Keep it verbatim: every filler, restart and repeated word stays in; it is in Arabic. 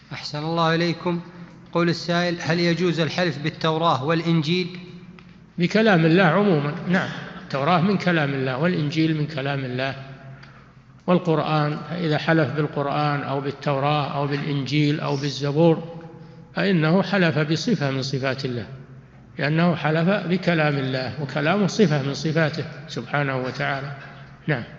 أحسن الله إليكم. قول السائل: هل يجوز الحلف بالتوراة والإنجيل؟ بكلام الله عموما، نعم، التوراة من كلام الله والإنجيل من كلام الله، والقرآن إذا حلف بالقرآن أو بالتوراة أو بالإنجيل أو بالزبور فإنه حلف بصفة من صفات الله، لأنه حلف بكلام الله، وكلامه صفة من صفاته سبحانه وتعالى. نعم.